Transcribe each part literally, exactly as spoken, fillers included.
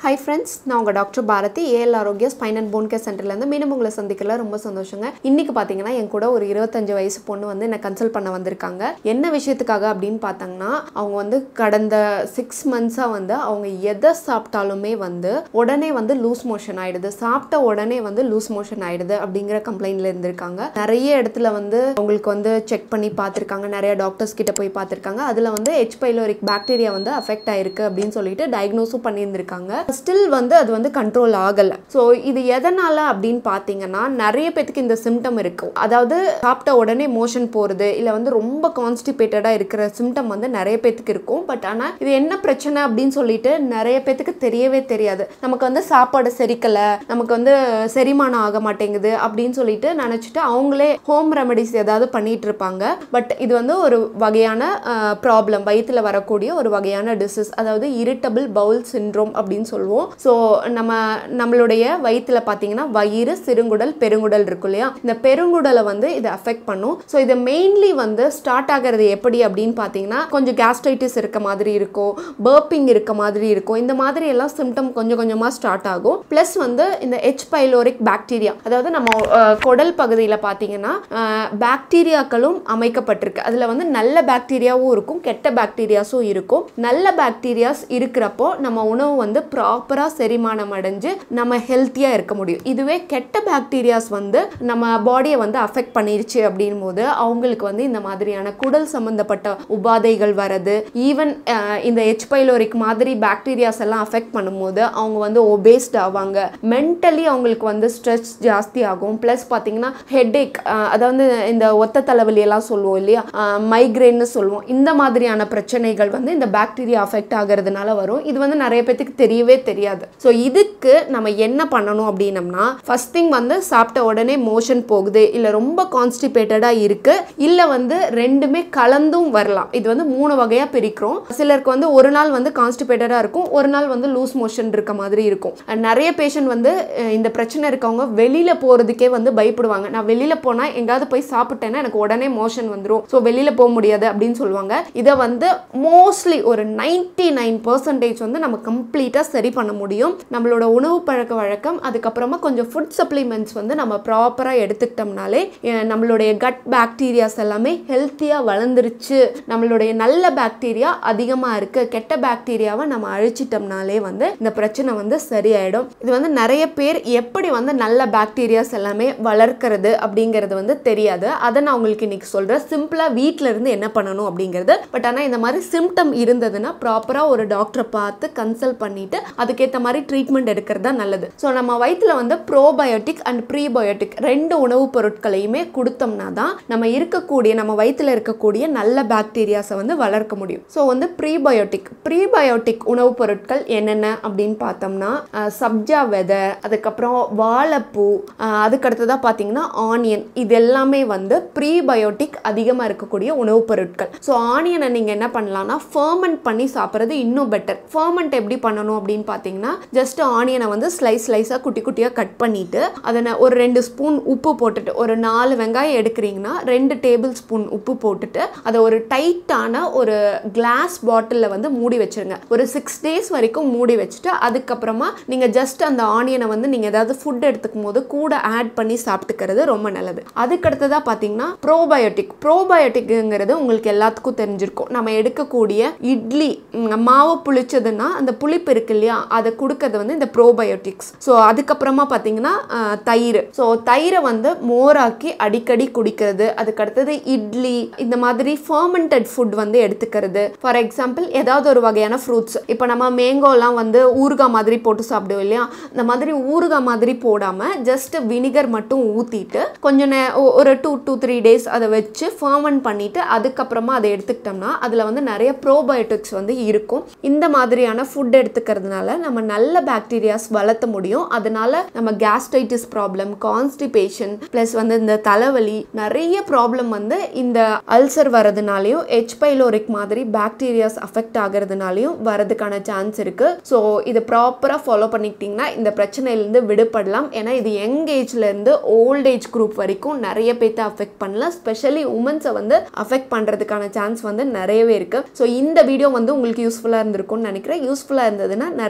Hi friends, நான் உங்க doctor Bharathi AL Arokya spine and bone care சென்டர்ல இருந்து மீண்டும் உங்களை சந்திக்கல ரொம்ப சந்தோஷங்க. இன்னைக்கு பாத்தீங்கன்னா என் கூட ஒரு இருபத்தஞ்சு வயசு பொண்ணு வந்து என்ன கன்சல்ட் பண்ண வந்திருக்காங்க. என்ன விஷயத்துக்காக அப்படினு பார்த்தாங்கன்னா அவங்க வந்து கடந்த சிக்ஸ் மந்த்ஸா வந்து அவங்க எதை சாப்பிட்டாலுமே வந்து உடனே வந்து லூஸ் மோஷன் ஆயிடுது. சாப்பிட்ட உடனே வந்து லூஸ் மோஷன் ஆயிடுது அப்படிங்கிற கம்ப்ளைண்ட்ல இருந்திருக்காங்க. நிறைய இடத்துல வந்து உங்களுக்கு வந்து செக் பண்ணி பார்த்திருக்காங்க. நிறைய டாக்டர்ஸ் கிட்ட போய் பார்த்திருக்காங்க. அதுல வந்து H pylori பாக்டீரியா வந்து அஃபெக்ட் ஆயிருக்கு அப்படினு சொல்லிட்டு டயக்னோஸும் பண்ணியிருந்திருக்காங்க. ஸ்டில் வந்து அது வந்து கண்ட்ரோல் ஆகல. ஸோ இது எதனால அப்படின்னு பார்த்தீங்கன்னா நிறைய பேருக்கு இந்த சிம்டம் இருக்கும். அதாவது சாப்பிட்ட உடனே மோஷன் போறது இல்லை வந்து ரொம்ப கான்ஸ்டிபேட்டடா இருக்கிற சிம்டம் வந்து நிறைய பேருக்கு இருக்கும். பட் ஆனால் இது என்ன பிரச்சனை அப்படின்னு சொல்லிட்டு நிறைய பேருக்கு தெரியவே தெரியாது. நமக்கு வந்து சாப்பாடு செரிக்கல, நமக்கு வந்து செரிமானம் ஆக மாட்டேங்குது அப்படின்னு சொல்லிட்டு நினைச்சிட்டு அவங்களே ஹோம் ரெமெடிஸ் ஏதாவது பண்ணிட்டு இருப்பாங்க. பட் இது வந்து ஒரு வகையான ப்ராப்ளம், வயிற்றுல வரக்கூடிய ஒரு வகையான டிசீஸ், அதாவது இரிட்டபிள் பவுல் சிண்ட்ரோம் அப்படின்னு சொல்லுவோம். ஸோ நம்ம நம்மளுடைய வயிற்றுல பார்த்தீங்கன்னா வயிறு, சிறுங்குடல், பெருங்குடல் இருக்கும் இல்லையா, இந்த பெருங்குடலை வந்து இது அஃபெக்ட் பண்ணும். ஸோ இது மெயின்லி வந்து ஸ்டார்ட் ஆகிறது எப்படி அப்படின்னு பார்த்தீங்கன்னா கொஞ்சம் கேஸ்ட்ரைட்டிஸ் இருக்க மாதிரி இருக்கும், பர்பிங் இருக்க மாதிரி இருக்கும். இந்த மாதிரி எல்லாம் சிம்டம் கொஞ்சம் கொஞ்சமாக ஸ்டார்ட் ஆகும். ப்ளஸ் வந்து இந்த H pylori பாக்டீரியா, அதாவது நம்ம குடல் பகுதியில் பார்த்தீங்கன்னா பாக்டீரியாக்களும் அமைக்கப்பட்டிருக்கு. அதில் வந்து நல்ல பாக்டீரியாவும் இருக்கும், கெட்ட பாக்டீரியாஸும் இருக்கும். நல்ல பாக்டீரியாஸ் இருக்கிறப்போ நம்ம உணவு வந்து ப்ராப்பரா செரிமானம் அடைஞ்சு நம்ம ஹெல்த்தியா இருக்க முடியும். இதுவே கெட்ட பாக்டீரியாஸ் வந்து நம்ம பாடியை வந்து அஃபெக்ட் பண்ணிருச்சு அப்படின் போது அவங்களுக்கு வந்து இந்த மாதிரியான குடல் சம்பந்தப்பட்ட உபாதைகள் வரது. ஈவன் இந்த H pylori மாதிரி பாக்டீரியாஸ் எல்லாம் அஃபெக்ட் பண்ணும்போது அவங்க வந்து ஒபேஸ்ட் ஆவாங்க. மென்டலி அவங்களுக்கு வந்து ஸ்ட்ரெஸ் ஜாஸ்தி ஆகும். பிளஸ் பார்த்தீங்கன்னா ஹெட்ஏக், அதாவது இந்த ஒத்த தலைவலி எல்லாம் சொல்லுவோம் இல்லையா, மைக்ரேன்னு சொல்லுவோம். இந்த மாதிரியான பிரச்சனைகள் வந்து இந்த பாக்டீரியா அஃபெக்ட் ஆகிறதுனால வரும். இது வந்து நிறைய பேருக்கு தெரியவே தெரியாது. ஸோ இதுக்கு நம்ம என்ன பண்ணணும் அப்படின்னம்னா, ஃபர்ஸ்ட் திங் வந்து சாப்பிட்ட உடனே மோஷன் போகுது, இல்லை ரொம்ப கான்ஸ்டிபேட்டடாக இருக்கு, இல்லை வந்து ரெண்டுமே கலந்தும் வரலாம். இது வந்து மூணு வகையாக பிரிக்கிறோம். சிலருக்கு வந்து ஒரு நாள் வந்து கான்ஸ்டிபேட்டடாக இருக்கும், ஒரு நாள் வந்து லூஸ் மோஷன் இருக்க மாதிரி இருக்கும். நிறைய பேஷண்ட் வந்து இந்த பிரச்சனை இருக்கவங்க வெளியில் போகிறதுக்கே வந்து பயப்படுவாங்க. நான் வெளியில் போனால் எங்காவது போய் சாப்பிட்டேன்னா எனக்கு உடனே மோஷன் வந்துடும், ஸோ வெளியில் போக முடியாது அப்படின்னு சொல்லுவாங்க. இதை வந்து மோஸ்ட்லி ஒரு நைன்டி நைன் பர்சன்டேஜ் வந்து நம்ம கம்ப்ளீட்டாக சரி பண்ண முடியும். நம்மளோட உணவு பழக்க வழக்கம், அதுக்கப்புறமா கொஞ்சம் ஃபுட் சப்ளிமெண்ட்ஸ் வந்து நம்ம ப்ராப்பராக எடுத்துக்கிட்டோம்னாலே நம்மளுடைய கட் பாக்டீரியாஸ் எல்லாமே ஹெல்த்தியாக வளர்ந்துருச்சு, நம்மளுடைய நல்ல பாக்டீரியா அதிகமாக இருக்குது, கெட்ட பாக்டீரியாவை நம்ம அழிச்சிட்டோம்னாலே வந்து இந்த பிரச்சனை வந்து சரியாயிடும். இது வந்து நிறைய பேர் எப்படி வந்து நல்ல பாக்டீரியாஸ் எல்லாமே வளர்க்கிறது அப்படிங்கிறது வந்து தெரியாது. அதை நான் உங்களுக்கு இன்னைக்கு சொல்கிறேன், சிம்பிளாக வீட்டில் இருந்து என்ன பண்ணணும் அப்படிங்கிறது. பட் ஆனால் இந்த மாதிரி சிம்டம் இருந்ததுன்னா ப்ராப்பராக ஒரு டாக்டரை பார்த்து கன்சல்ட் பண்ணிட்டு அதுக்கேற்ற மாதிரி ட்ரீட்மெண்ட் எடுக்கிறது தான் நல்லது. ஸோ நம்ம வயிற்றுல வந்து ப்ரோபயோட்டிக் அண்ட் ப்ரீபயோட்டிக் ரெண்டு உணவுப் பொருட்களையுமே கொடுத்தோம்னா தான் நம்ம இருக்கக்கூடிய நம்ம வயிற்றுல இருக்கக்கூடிய நல்ல பாக்டீரியாஸை வந்து வளர்க்க முடியும். ஸோ வந்து ப்ரீபயோட்டிக் ப்ரீபயோட்டிக் உணவுப் பொருட்கள் என்னென்ன அப்படின்னு பார்த்தோம்னா சப்ஜா விதை, அதுக்கப்புறம் வாழைப்பூ, அதுக்கடுத்ததாக பார்த்தீங்கன்னா ஆனியன், இது எல்லாமே வந்து ப்ரீபயோட்டிக் அதிகமாக இருக்கக்கூடிய உணவுப் பொருட்கள். ஸோ ஆனியனை நீங்கள் என்ன பண்ணலாம்னா ஃபர்மெண்ட் பண்ணி சாப்பிட்றது இன்னும் பெட்டர். ஃபர்மெண்ட் எப்படி பண்ணணும் அப்படின்னு பார்த்தீங்கன்னா ஜஸ்ட் ஆனியனை வந்து ஸ்லைஸ் ஸ்லைஸாக குட்டி குட்டியாக கட் பண்ணிட்டு அதை ஒரு ரெண்டு ஸ்பூன் உப்பு போட்டுட்டு, ஒரு நாலு வெங்காயம் எடுக்கிறீங்கன்னா ரெண்டு டேபிள் ஸ்பூன் உப்பு போட்டுட்டு அதை ஒரு டைட்டான ஒரு கிளாஸ் பாட்டிலில் வந்து மூடி வச்சிருங்க. ஒரு சிக்ஸ் டேஸ் வரைக்கும் மூடி வச்சுட்டு அதுக்கப்புறமா நீங்கள் ஜஸ்ட் அந்த ஆனியனை வந்து நீங்கள் ஏதாவது ஃபுட் எடுத்துக்கும் போது கூட ஆட் பண்ணி சாப்பிட்டுக்கிறது ரொம்ப நல்லது. அதுக்கடுத்ததாக பார்த்தீங்கன்னா ப்ரோபயோட்டிக் ப்ரோபயோட்டிக்ங்கிறது உங்களுக்கு எல்லாத்துக்கும் தெரிஞ்சிருக்கும். நம்ம எடுக்கக்கூடிய இட்லி மாவு புளிச்சதுன்னா அந்த புளிப்பு இருக்கு இல்லையா, அதை கொடுக்கறது வந்து இந்த ப்ரோபயோட்டிக்ஸ். ஸோ அதுக்கப்புறமா பார்த்தீங்கன்னா தயிர். ஸோ தயிரை வந்து மோராக்கி அடிக்கடி குடிக்கிறது. அதுக்கடுத்தது இட்லி, இந்த மாதிரி ஃபர்மெண்டட் ஃபுட் வந்து எடுத்துக்கிறது. ஃபார் எக்ஸாம்பிள் ஏதாவது ஒரு வகையான ஃப்ரூட்ஸ், இப்போ நம்ம மேங்கோலாம் வந்து ஊறுகாய் மாதிரி போட்டு சாப்பிடுவோம் இல்லையா, இந்த மாதிரி ஊறுகாய் மாதிரி போடாமல் ஜஸ்ட் வினிகர் மட்டும் ஊற்றிட்டு கொஞ்சம் ஒரு டூ டூ த்ரீ டேஸ் அதை வச்சு ஃபர்மெண்ட் பண்ணிட்டு அதுக்கப்புறமா அதை எடுத்துக்கிட்டோம்னா அதில் வந்து நிறைய ப்ரோபயோட்டிக்ஸ் வந்து இருக்கும். இந்த மாதிரியான ஃபுட் எடுத்துக்கிறதுனால நம்ம நல்ல பாக்டீரியாஸ் வளர்த்த முடியும். அதனால நம்ம கேஸ்ட்ரைட்டிஸ் ப்ராப்ளம், கான்ஸ்டிபேஷன், பிளஸ் வந்து இந்த தலைவலி, நிறைய ப்ராப்ளம் வந்து இந்த அல்சர் வரதுனாலையும் H pylori மாதிரி பாக்டீரியாஸ் அஃபெக்ட் ஆகிறதுனாலையும் வரதுக்கான சான்ஸ் இருக்கு. ஸோ இது ப்ராப்பராக ஃபாலோ பண்ணிக்கிட்டிங்கன்னா இந்த பிரச்சனையிலேருந்து விடுபடலாம். ஏன்னா இது யங் ஏஜ்ல இருந்து ஓல்ட் ஏஜ் குரூப் வரைக்கும் நிறைய பேர்த்தை அஃபெக்ட் பண்ணலாம். ஸ்பெஷலி உமன்ஸை வந்து அஃபெக்ட் பண்ணுறதுக்கான சான்ஸ் வந்து நிறையவே இருக்கு. ஸோ இந்த வீடியோ வந்து உங்களுக்கு யூஸ்ஃபுல்லாக இருந்திருக்கும்னு நினைக்கிறேன். யூஸ்ஃபுல்லாக இருந்ததுன்னா நிறைய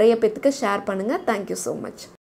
நிறைய பேத்துக்கு ஷேர் பண்ணுங்கள். Thank you so much.